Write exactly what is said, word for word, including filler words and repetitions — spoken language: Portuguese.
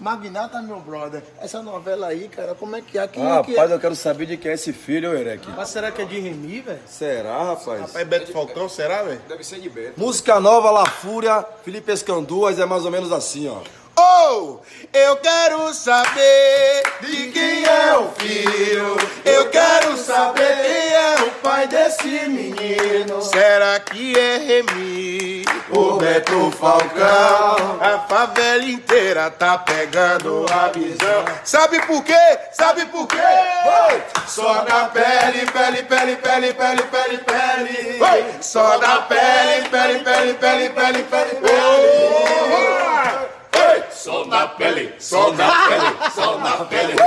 Magnata, meu brother, essa novela aí, cara, como é que é? Quem Ah, é que rapaz, é? eu quero saber de quem é esse filho, Erec. Mas será que é de Remy, velho? Será, rapaz? Rapaz, Beto Falcão, será, velho? Deve ser de Beto. Música nova, La Fúria, Felipe Escanduas, é mais ou menos assim, ó. Oh, eu quero saber de quem é o filho. Eu quero saber quem é o pai desse menino. Será que é Remy, o Beto Falcão? A favela inteira tá pegando a visão. Sabe por quê? Sabe por quê? Só na pele, pele, pele, pele, pele, pele, pele. Só na pele, pele, pele, pele, pele, pele, pele. Só na pele, só na pele, só na pele.